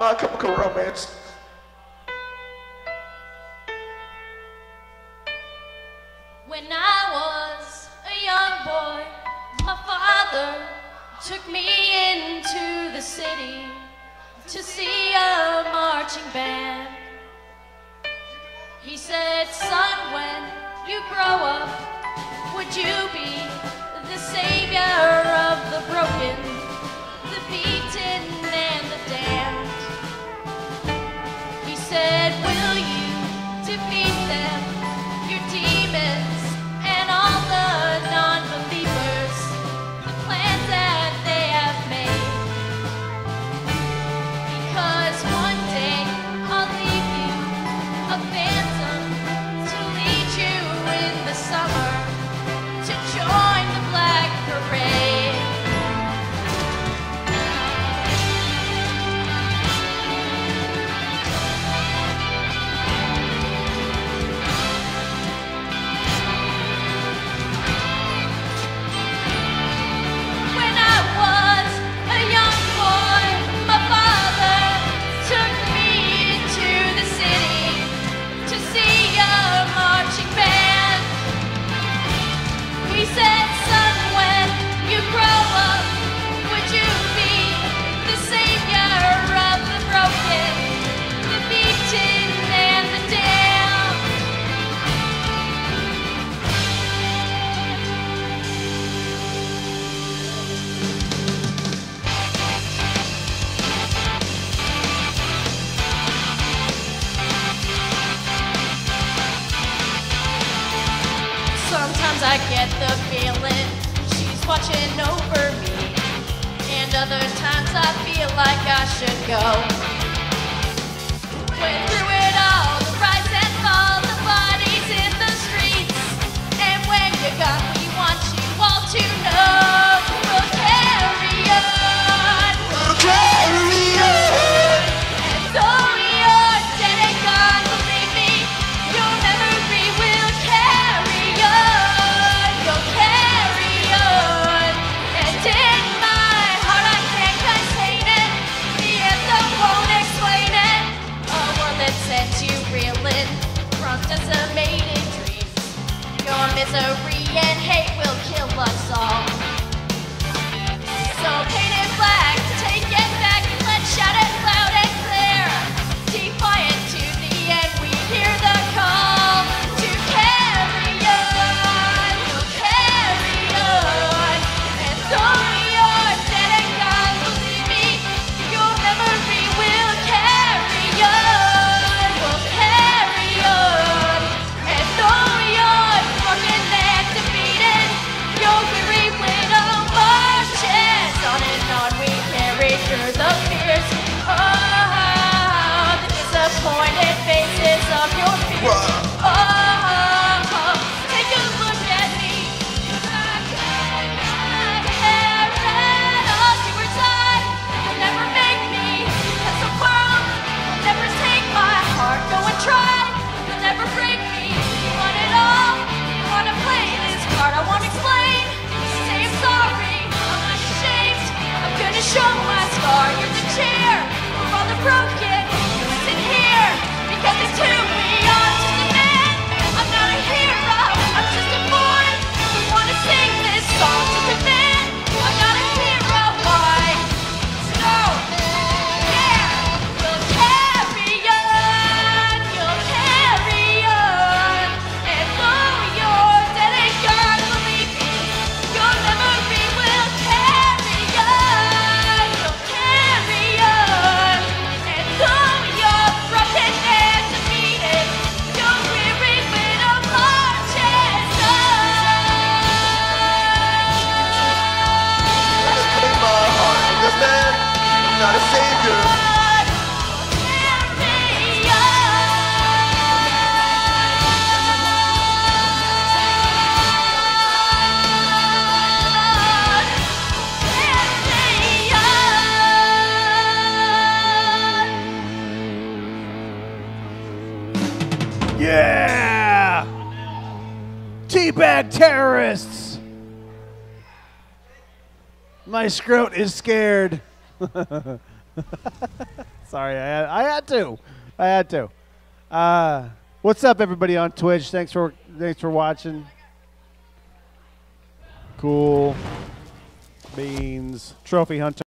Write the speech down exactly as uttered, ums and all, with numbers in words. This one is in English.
uh, chemical romance. When I was a young boy, my father took me into the city to see a marching band. He said, son, when you grow up, would you be the savior of the broken, the beaten, and the damned? He said, will you defeat them, your demons, and all the non-believers, the plans that they have made? Because one day I'll leave you a phantom to lead you in the summer to join the Black Parade. When I was a young boy, my father took me into the city to see a marching band. He said, son, when you grow up, would you be the savior of the broken, the beaten, and the damned? Sometimes I get the feeling she's watching over me, and other times I feel like I should go. When through it all, the rise and fall, the bodies in the streets, and when you're gone, we want you all to know we'll carry on, we'll carry on. And though you're dead and gone, believe me, you'll never be, we'll carry on, you'll carry on. And in my heart I can't contain it, the anthem won't explain it. A world that sends you reeling from decimated dreams. Your misery and hate will kill us all. So paint it black, take it back, let's shout it loud and clear. Defiant to the end, we hear the call to carry on, we'll carry on. And though you're dead and gone, believe me, your memory will carry on, we'll carry on. And though you're broken and defeated, your weary widow marches on and on. We carry through the fears, oh, the disappointed faces of your fears. Oh, take a look at me. I cut my hair and all to her side. You'll never make me as the world will never take my heart. Go and try. You'll never break me. You want it all. You want to play this card. I won't explain. Say I'm sorry. I'm not ashamed. I'm gonna show my scar. You're the chair for all the broken. You listen here because it's who we are to the man. I'm not a hero. I'm just a boy who wanna sing this song to the man. I'm not a hero. Why? No. Yeah. We'll carry on. You'll carry on. And though you're dead and gone, believe me, your memory will carry on. You'll carry on. And though you're broken and defeated, your weary widow marches on. In my heart, I'm this man, I'm not a savior. Yeah! Teabag terrorists! My scrot is scared. Sorry, I had, I had to. I had to. Uh, what's up, everybody on Twitch? Thanks for thanks for watching. Cool beans. Trophy hunter.